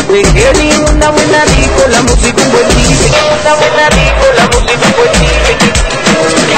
Te quiero una buena rico, la música un buen DJ. Una buena rico, la